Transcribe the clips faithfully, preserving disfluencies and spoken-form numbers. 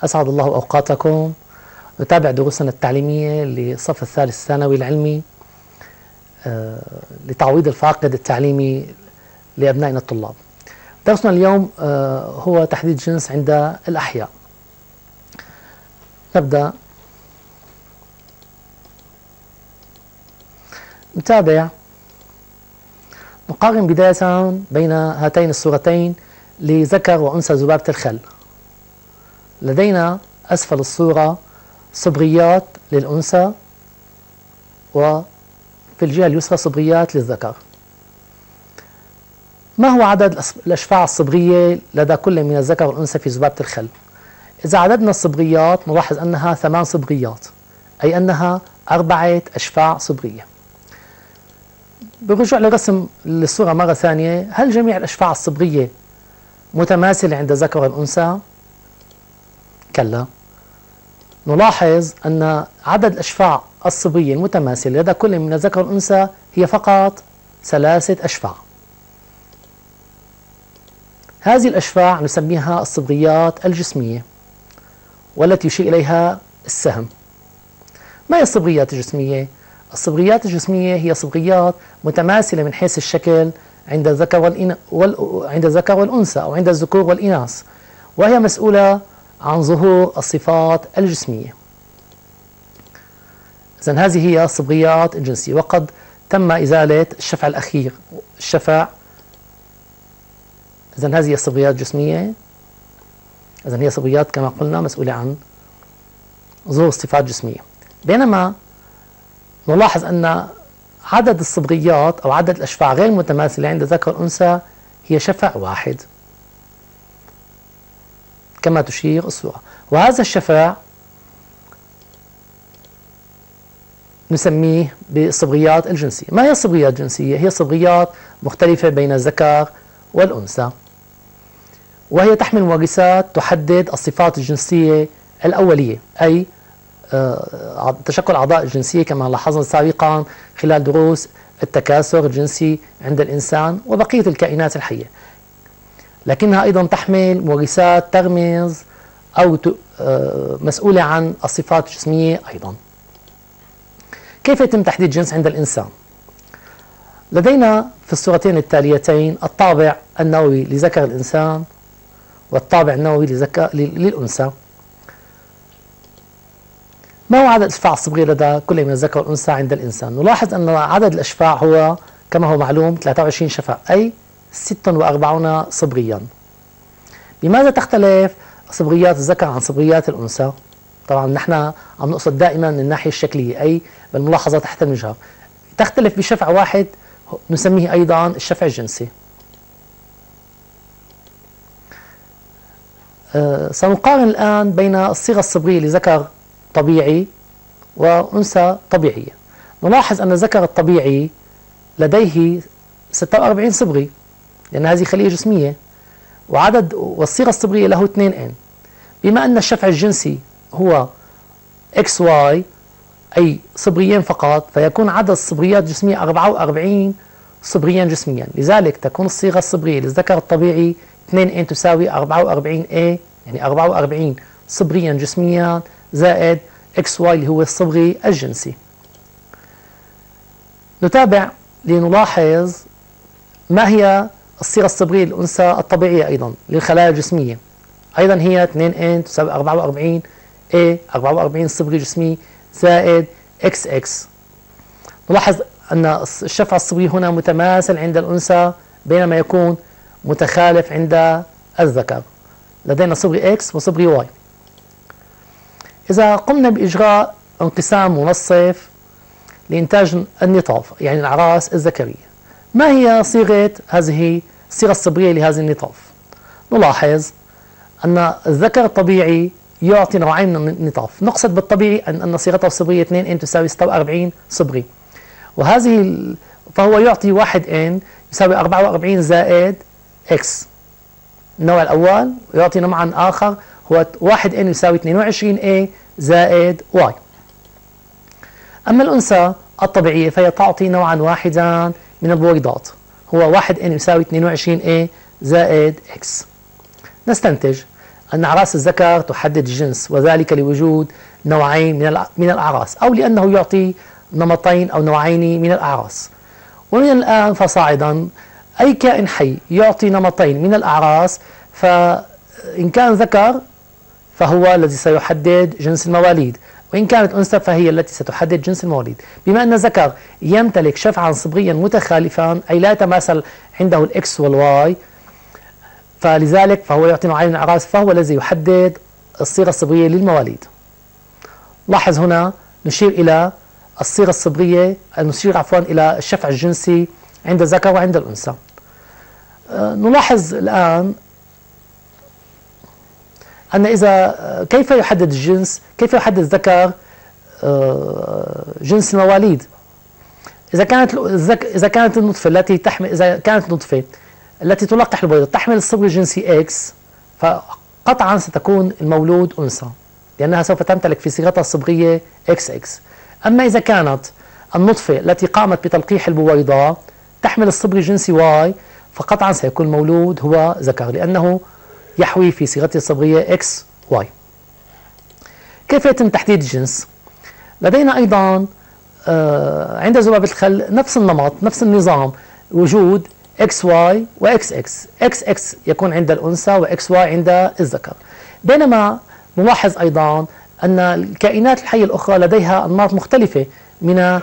أسعد الله أوقاتكم. نتابع دروسنا التعليمية للصف الثالث الثانوي العلمي لتعويض الفاقد التعليمي لأبنائنا الطلاب. درسنا اليوم هو تحديد جنس عند الأحياء. نبدأ نتابع نقارن بداية بين هاتين الصورتين لذكر وأنثى ذبابة الخل. لدينا أسفل الصورة صبغيات للأنثى وفي الجهة اليسرى صبغيات للذكر. ما هو عدد الأشفاع الصبغية لدى كل من الذكر والأنثى في ذبابة الخل؟ إذا عددنا الصبغيات نلاحظ أنها ثمان صبغيات، أي أنها أربعة أشفاع صبغية. بالرجوع لرسم الصورة مرة ثانية، هل جميع الأشفاع الصبغية متماثلة عند الذكر والأنثى؟ كلا. نلاحظ أن عدد الأشفاع الصبغية المتماثلة لدى كل من الذكر والأنثى هي فقط ثلاثة أشفاع. هذه الأشفاع نسميها الصبغيات الجسمية والتي يشير إليها السهم. ما هي الصبغيات الجسمية؟ الصبغيات الجسمية هي صبغيات متماثلة من حيث الشكل عند الذكر والإن... وال... عند الذكر والأنثى أو عند الذكور والإناث، وهي مسؤولة عن ظهور الصفات الجسمية. إذن هذه هي الصبغيات الجنسية، وقد تم إزالة الشفع الأخير، الشفع. إذن هذه هي الصبغيات الجسمية. إذن هي صبغيات كما قلنا مسؤولة عن ظهور صفات جسمية. بينما نلاحظ أن عدد الصبغيات أو عدد الأشفاع غير المتماثلة عند الذكر والأنثى هي شفع واحد كما تشير الصورة، وهذا الشفع نسميه بالصبغيات الجنسية. ما هي الصبغيات الجنسية؟ هي صبغيات مختلفة بين الذكر والأنثى، وهي تحمل مورثات تحدد الصفات الجنسية الأولية، أي تشكل أعضاء الجنسية كما لاحظنا سابقا خلال دروس التكاثر الجنسي عند الإنسان وبقية الكائنات الحية، لكنها أيضا تحمل مورثات ترمز أو مسؤولة عن الصفات الجسمية أيضا. كيف يتم تحديد جنس عند الإنسان؟ لدينا في الصورتين التاليتين الطابع النووي لذكر الإنسان والطابع النووي لذكر للأنثى. ما هو عدد الأشفاع الصبغية لدى كل من الذكر والأنثى عند الإنسان؟ نلاحظ أن عدد الأشفاع هو كما هو معلوم ثلاثة وعشرين شفع، أي ستة وأربعين صبغيا. بماذا تختلف صبغيات الذكر عن صبغيات الأنثى؟ طبعا نحن عم نقصد دائما من الناحية الشكلية، أي بالملاحظة تحت المجهر. تختلف بشفع واحد نسميه أيضا الشفع الجنسي. أه سنقارن الآن بين الصيغة الصبغية لذكر طبيعي وأنثى طبيعية. نلاحظ أن الذكر الطبيعي لديه ستة وأربعين صبغي لأن هذه خلية جسمية، وعدد والصيغة الصبغية له اثنين إن. بما أن الشفع الجنسي هو إكس واي أي صبغيين فقط، فيكون عدد الصبغيات الجسمية أربعة وأربعين صبغيا جسميا، لذلك تكون الصيغة الصبغية للذكر الطبيعي اثنين إن تساوي أربعة وأربعين إيه، يعني أربعة وأربعين صبغيا جسميا زائد إكس واي اللي هو الصبغي الجنسي. نتابع لنلاحظ ما هي الصيغة الصبغية للأنثى الطبيعية أيضا للخلايا الجسمية. أيضا هي اثنين إن تساوي أربعة وأربعين إيه، أربعة وأربعين صبغي جسمي زائد إكس إكس. نلاحظ أن الشفع الصبغي هنا متماثل عند الأنثى بينما يكون متخالف عند الذكر. لدينا صبغي إكس وصبغي واي. إذا قمنا بإجراء انقسام منصف لإنتاج النطاف يعني الأعراس الذكرية، ما هي صيغة هذه الصيغة الصبغية لهذه النطاف؟ نلاحظ أن الذكر الطبيعي يعطي نوعين من النطاف. نقصد بالطبيعي أن أن صيغته الصبغية اثنين إن تساوي ستة وأربعين صبغي، وهذه فهو يعطي واحد إن يساوي أربعة وأربعين زائد إكس النوع الأول، ويعطي نوعا آخر هو واحد إن يساوي اثنين وعشرين إيه زائد واي. أما الأنثى الطبيعية فهي تعطي نوعا واحدا من البويضات، هو واحد إن يساوي اثنين وعشرين إيه زائد إكس. نستنتج أن أعراس الذكر تحدد الجنس، وذلك لوجود نوعين من من الأعراس، أو لأنه يعطي نمطين أو نوعين من الأعراس. ومن الآن فصاعدا أي كائن حي يعطي نمطين من الأعراس، فإن كان ذكر فهو الذي سيحدد جنس المواليد، وإن كانت أنثى فهي التي ستحدد جنس المواليد. بما أن الذكر يمتلك شفعا صبغيا متخالفا، أي لا يتماثل عنده الإكس والواي، فلذلك فهو يعطي نوعين من الأعراس، فهو الذي يحدد الصيغة الصبغية للمواليد. لاحظ هنا نشير إلى الصيغة الصبغية، نشير عفوا إلى الشفع الجنسي عند الذكر وعند الأنثى. أه نلاحظ الآن أن إذا كيف يحدد الجنس، كيف يحدد الذكر أه جنس المواليد. إذا كانت إذا كانت النطفة التي تحمل إذا كانت النطفة التي تلقح البويضة تحمل الصبغ الجنسي إكس، فقطعا ستكون المولود أنثى، لأنها سوف تمتلك في صيغتها الصبغية إكس إكس. أما إذا كانت النطفة التي قامت بتلقيح البويضة تحمل الصبغ الجنسي واي، فقطعا سيكون المولود هو ذكر، لأنه يحوي في صيغته الصبغية إكس واي. كيف يتم تحديد الجنس؟ لدينا أيضا عند ذبابة الخل نفس النمط، نفس النظام، وجود إكس واي وإكس إكس. إكس إكس يكون عند الأنثى وإكس واي عند الذكر. بينما نلاحظ أيضا أن الكائنات الحية الأخرى لديها أنماط مختلفة من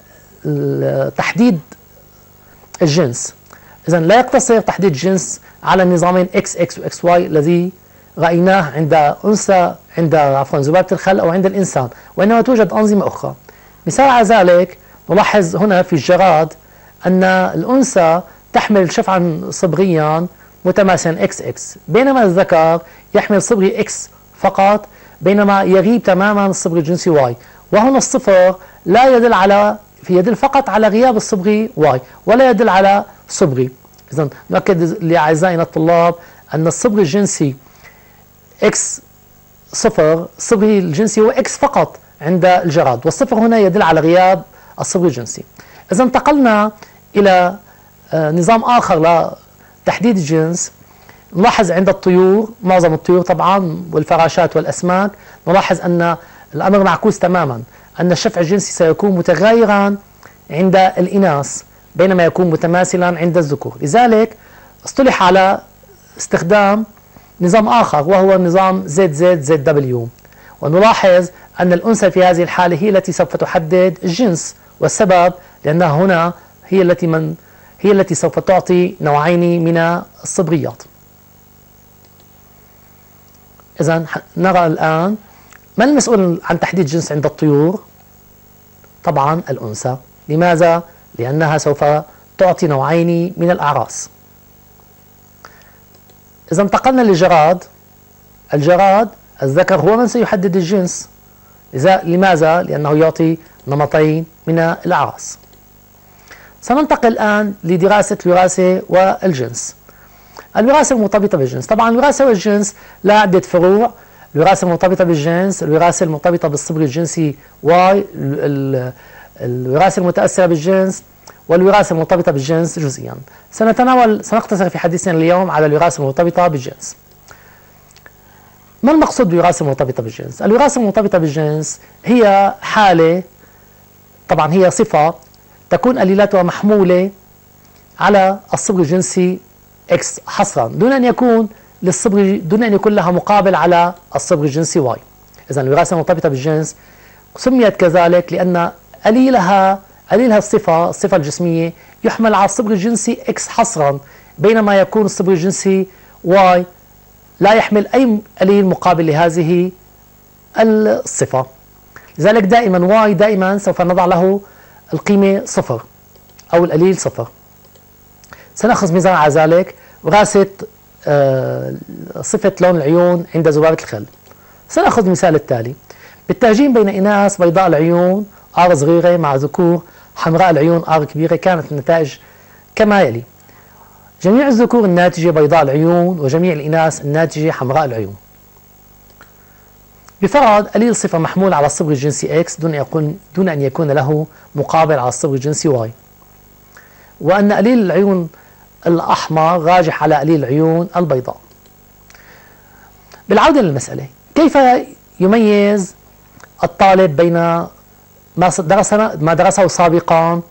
تحديد الجنس. إذن لا يقتصر تحديد الجنس على النظامين إكس إكس وإكس واي الذي رأيناه عند أنثى عند عفوا ذبابة الخل أو عند الإنسان، وإنما توجد أنظمة أخرى. مثال على ذلك نلاحظ هنا في الجراد أن الأنثى تحمل شفعا صبغيا متماثلا إكس إكس، بينما الذكر يحمل صبغي إكس فقط، بينما يغيب تماما الصبغ الجنسي واي. وهنا الصفر لا يدل على يدل فقط على غياب الصبغي واي، ولا يدل على صبغي. إذن نؤكد لأعزائنا الطلاب أن الصبغ الجنسي إكس صفر، الصبغي الجنسي هو إكس فقط عند الجراد، والصفر هنا يدل على غياب الصبغ الجنسي. إذا انتقلنا إلى نظام آخر لتحديد الجنس، نلاحظ عند الطيور، معظم الطيور طبعا والفراشات والأسماك، نلاحظ أن الأمر معكوس تماما، أن الشفع الجنسي سيكون متغيرا عند الإناث بينما يكون متماثلا عند الذكور. لذلك اصطلح على استخدام نظام آخر وهو نظام زد زد زد دبليو، ونلاحظ أن الأنثى في هذه الحالة هي التي سوف تحدد الجنس، والسبب لأنها هنا هي التي من هي التي سوف تعطي نوعين من الصبغيات. إذن نرى الآن من المسؤول عن تحديد الجنس عند الطيور؟ طبعا الأنثى. لماذا؟ لأنها سوف تعطي نوعين من الأعراس. إذا انتقلنا للجراد، الجراد الذكر هو من سيحدد الجنس. لماذا؟ لأنه يعطي نمطين من الأعراس. سننتقل الآن لدراسة الوراثة والجنس. الوراثة المرتبطة بالجنس، طبعا الوراثة والجنس لها عدة فروع. الوراثة المرتبطة بالجنس، الوراثة المرتبطة بالصبغ الجنسي واي، الوراثة المتأثرة بالجنس، والوراثة المرتبطة بالجنس جزئيا. سنتناول سنقتصر في حديثنا اليوم على الوراثة المرتبطة بالجنس. ما المقصود بالوراثة المرتبطة بالجنس؟ الوراثة المرتبطة بالجنس هي حالة، طبعا هي صفة تكون أليلاتها محمولة على الصبغ الجنسي إكس حصرا، دون أن يكون للصبغ دون أن يكون لها مقابل على الصبغ الجنسي واي. إذن الوراثة المرتبطة بالجنس سميت كذلك لأن أليلها أليلها الصفة الصفة الجسمية يحمل على الصبغ الجنسي إكس حصرا، بينما يكون الصبغ الجنسي واي لا يحمل أي أليل مقابل لهذه الصفة. لذلك دائما واي دائما سوف نضع له القيمة صفر أو الأليل صفر. سنأخذ مثال على ذلك وراثة آه صفة لون العيون عند ذبابة الخل. سنأخذ المثال التالي: بالتهجين بين إناث بيضاء العيون آر صغيرة مع ذكور حمراء العيون آر كبيرة، كانت النتائج كما يلي: جميع الذكور الناتجة بيضاء العيون، وجميع الإناث الناتجة حمراء العيون. بفرض أليل صفة محمول على الصبغ الجنسي إكس دون يكون دون أن يكون له مقابل على الصبغ الجنسي واي، وأن أليل العيون الأحمر راجح على أليل العيون البيضاء. بالعودة للمسألة، كيف يميز الطالب بين ما درسنا ما درسه سابقا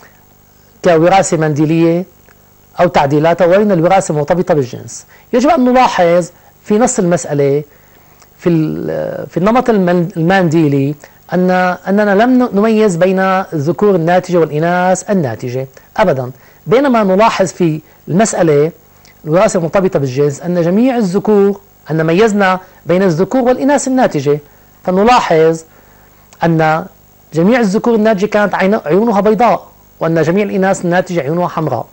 كوراثة منديلية أو تعديلاتها وبين الوراثة المرتبطة بالجنس؟ يجب أن نلاحظ في نص المسألة في في النمط المنديلي أن أننا لم نميز بين الذكور الناتجة والإناث الناتجة أبدا، بينما نلاحظ في المسألة الوراثة المرتبطة بالجنس أن جميع الذكور أن ميزنا بين الذكور والإناث الناتجة، فنلاحظ أن جميع الذكور الناتجة كانت عيونها بيضاء وأن جميع الإناث الناتجة عيونها حمراء.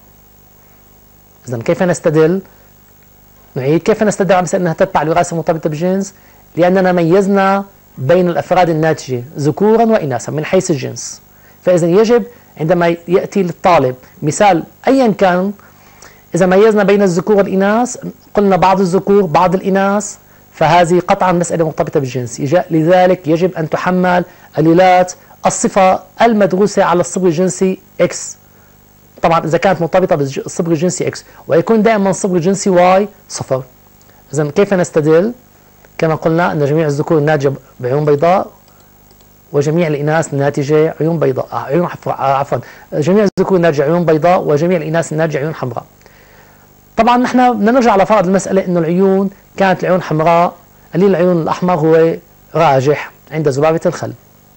إذن كيف نستدل؟ نعيد، كيف نستدل على أنها تتبع الوراثة المرتبطة بالجنس؟ لأننا ميزنا بين الأفراد الناتجة ذكورا وإناثا من حيث الجنس. فإذا يجب عندما يأتي للطالب مثال أيا كان، إذا ميزنا بين الذكور والإناث قلنا بعض الذكور بعض الإناث، فهذه قطعا مسألة مرتبطة بالجنس، لذلك يجب أن تحمل الليلات الصفة المدروسة على الصبغ الجنسي X، طبعا إذا كانت مرتبطة بالصبغ الجنسي X، ويكون دائما الصبغ الجنسي Y صفر. إذا كيف نستدل؟ كما قلنا أن جميع الذكور الناتجة بعيون بيضاء وجميع الإناث الناتجة عيون بيضاء عيون عفوا جميع الذكور الناتجة عيون بيضاء وجميع الإناث الناتجة عيون حمراء. طبعا نحن بدنا نرجع على فرض المسألة أنه العيون كانت العيون حمراء، قليل العيون الأحمر هو راجح عند ذبابة الخل.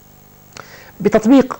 بتطبيق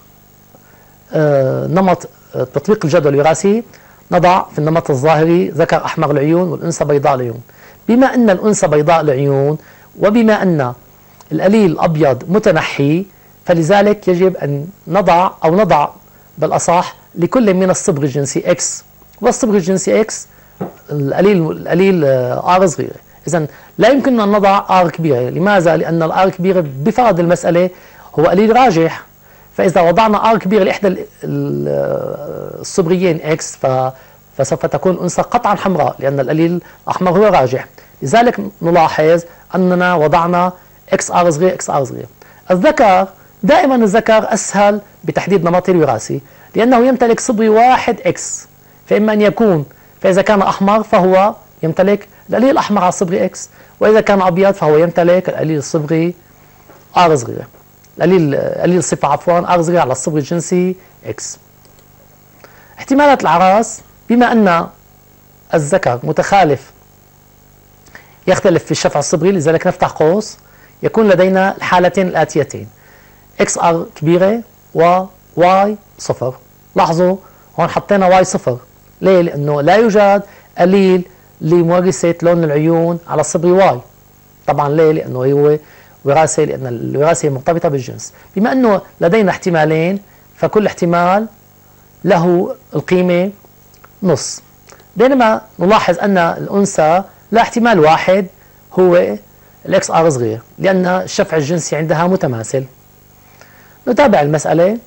آه نمط آه تطبيق الجدول الوراثي نضع في النمط الظاهري ذكر أحمر العيون والأنثى بيضاء العيون. بما أن الأنثى بيضاء العيون وبما أن القليل الأبيض متنحي، فلذلك يجب أن نضع أو نضع بالأصح لكل من الصبغ الجنسي X والصبغ الجنسي X القليل القليل R صغيرة. إذن لا يمكن أن نضع R كبيرة. لماذا؟ لأن الآر كبيرة بفرض المسألة هو قليل راجح، فإذا وضعنا R كبيرة لإحدى الصبغيين X فسوف تكون الأنثى قطعا حمراء لأن القليل الأحمر هو راجح. لذلك نلاحظ أننا وضعنا إكس آر صغير إكس آر صغير. الذكر دائما الذكر أسهل بتحديد نمطه الوراثي لأنه يمتلك صبغي واحد X، فإما أن يكون فإذا كان أحمر فهو يمتلك القليل الأحمر على الصبغي X، وإذا كان أبيض فهو يمتلك القليل الصبغي R صغير، القليل قليل الصفة عفوا R صغير على الصبغي الجنسي X. احتمالات الأعراس، بما أن الذكر متخالف يختلف في الشفع الصبغي لذلك نفتح قوس، يكون لدينا الحالتين الآتيتين إكس آر كبيرة و واي صفر. لاحظوا هون حطينا واي صفر، ليه؟ لأنه لا يوجد قليل لمورثة لون العيون على الصبغي واي. طبعا ليه؟ لأنه هو وراثة، لأن الوراثة مرتبطة بالجنس. بما أنه لدينا احتمالين فكل احتمال له القيمة نص، بينما نلاحظ أن الأنثى لا احتمال واحد هو الإكس آر صغير لأن الشفع الجنسي عندها متماثل. نتابع المسألة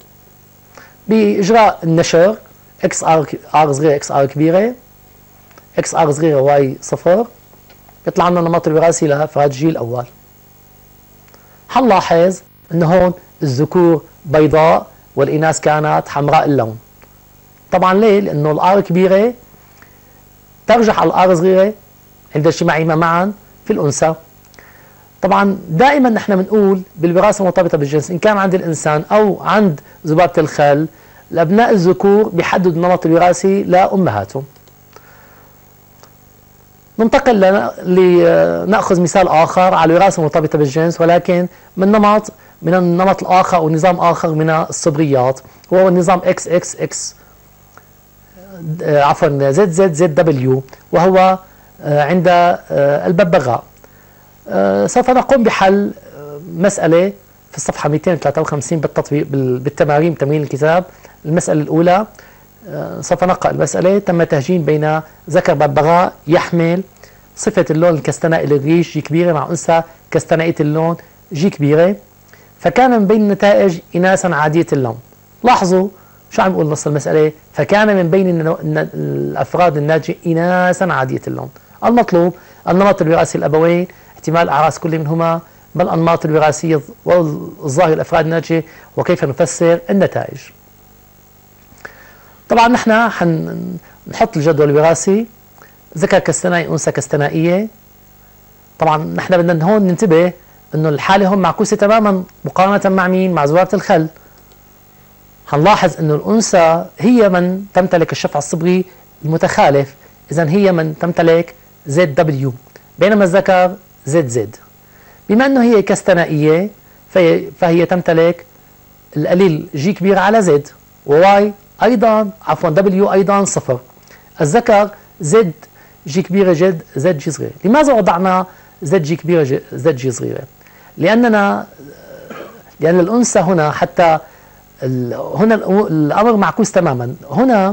بإجراء النشر إكس آر صغيرة إكس آر كبيرة إكس آر صغيرة واي صفر، يطلع لنا النمط الوراثي لأفراد الجيل الأول. حنلاحظ أن هون الذكور بيضاء والإناث كانت حمراء اللون. طبعا ليه؟ لأنه الآر كبيرة ترجح على الآر صغيرة عند اجتماعهما معا في الأنثى. طبعا دائما نحن بنقول بالوراثة المرتبطة بالجنس إن كان عند الإنسان أو عند ذبابة الخل، الأبناء الذكور بيحددوا النمط الوراثي لأمهاتهم. ننتقل لنأخذ مثال آخر على الوراثة المرتبطة بالجنس ولكن من نمط من النمط الآخر أو نظام آخر من الصبغيات، وهو النظام إكس إكس إكس عفوا زد زد زد دبليو، وهو عند الببغاء. سوف نقوم بحل مسألة في الصفحة مئتين وثلاثة وخمسين بالتطبيق بالتمارين تمرين الكتاب. المسألة الأولى سوف نقرأ المسألة: تم تهجين بين ذكر ببغاء يحمل صفة اللون الكستنائي للريش جي كبيرة مع أنثى كستنائية اللون جي كبيرة، فكان من بين النتائج إناثا عادية اللون. لاحظوا شو عم يقول نص المسألة؟ فكان من بين الأفراد الناتجة إناثا عادية اللون. المطلوب النمط الوراثي الأبوين، احتمال أعراس كل منهما، ما الأنماط الوراثية والظاهر الأفراد الناتجة، وكيف نفسر النتائج. طبعا نحن حنحط الجدول الوراثي: ذكر كستنائي أنثى كستنائية، طبعا نحن بدنا هون ننتبه انه الحالة هون معكوسة تماما مقارنة مع مين؟ مع زرارة الخل. هنلاحظ انه الانثى هي من تمتلك الشفع الصبغي المتخالف، اذا هي من تمتلك زد دبليو، بينما الذكر زد زد. بما انه هي كستنائية فهي, فهي تمتلك القليل جي كبيرة على زد، وواي ايضا عفوا دبليو ايضا صفر. الذكر زد جي كبيرة جد زد جي صغيرة. لماذا وضعنا زد جي كبيرة زد جي صغيرة؟ لأننا لأن الأنثى هنا حتى هنا الأمر معكوس تماما. هنا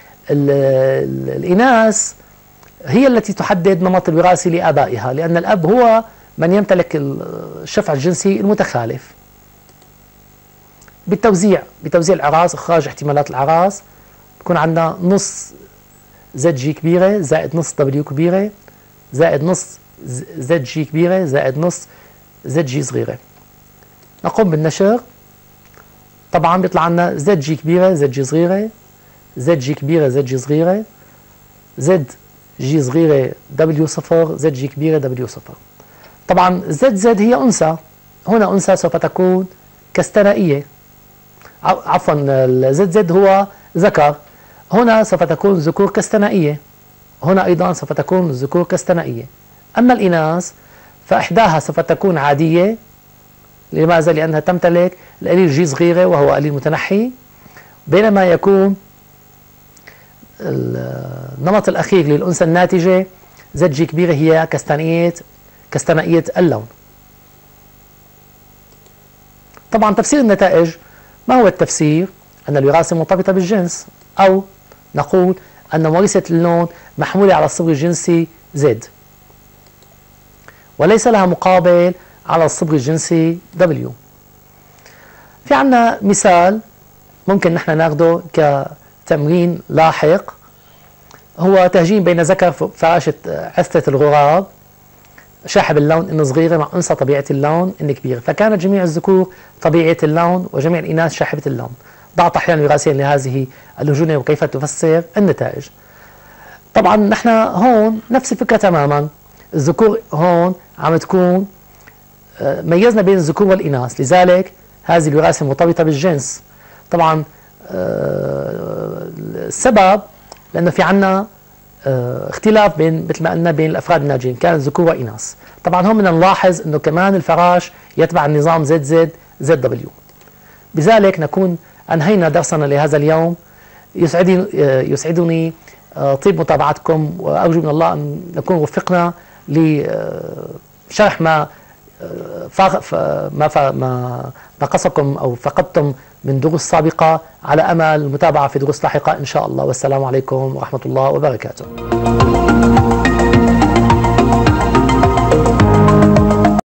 الإناث هي التي تحدد نمط الوراثة لآبائها، لأن الأب هو من يمتلك الشفع الجنسي المتخالف. بالتوزيع بتوزيع الأعراس، إخراج احتمالات الأعراس، بكون عندنا نص زد جي كبيرة زائد نص دبليو كبيرة زائد نص زد جي كبيرة زائد نص زد جي صغيرة. نقوم بالنشر. طبعا بيطلع عنا زد جي كبيرة زد جي صغيرة زد جي كبيرة زد جي صغيرة زد جي صغيرة دبليو صفر زد جي كبيرة دبليو صفر. طبعا زد زد هي أنثى، هنا أنثى سوف تكون كاستنائية، عفوا الزد زد هو ذكر، هنا سوف تكون ذكور كاستنائية، هنا أيضا سوف تكون ذكور كاستنائية. أما الإناث فإحداها سوف تكون عادية. لماذا؟ لأنها تمتلك القليل جي صغيرة وهو قليل متنحي، بينما يكون النمط الأخير للأنثى الناتجة زد جي كبيرة هي كاستنائية كاستنائية اللون. طبعا تفسير النتائج، ما هو التفسير؟ أن الوراثة مرتبطة بالجنس، أو نقول أن مورثة اللون محمولة على الصبغ الجنسي زد وليس لها مقابل على الصبغ الجنسي دبليو. في عنا مثال ممكن نحن ناخده كتمرين لاحق، هو تهجين بين ذكر فراشة عثة الغراب شاحب اللون إن صغيرة مع أنثى طبيعة اللون إن كبيرة، فكانت جميع الذكور طبيعية اللون وجميع الإناث شاحبة اللون. ضع تحليلا وراثيا لهذه اللجنة وكيف تفسر النتائج. طبعا نحن هون نفس الفكرة تماما، الذكور هون عم تكون ميزنا بين الذكور والإناث، لذلك هذه الوراثة مرتبطة بالجنس. طبعا السبب لأنه في عنا اختلاف بين مثل ما قلنا بين الأفراد الناجين، كانت ذكور وإناث. طبعا هون بدنا نلاحظ أنه كمان الفراش يتبع النظام زد زد زد دبليو. بذلك نكون أنهينا درسنا لهذا اليوم. يسعدني يسعدني طيب متابعتكم، وأرجو من الله أن نكون وفقنا لشرح ما ما ما نقصكم أو فقدتم من دروس سابقة، على أمل المتابعة في دروس لاحقة إن شاء الله. والسلام عليكم ورحمة الله وبركاته.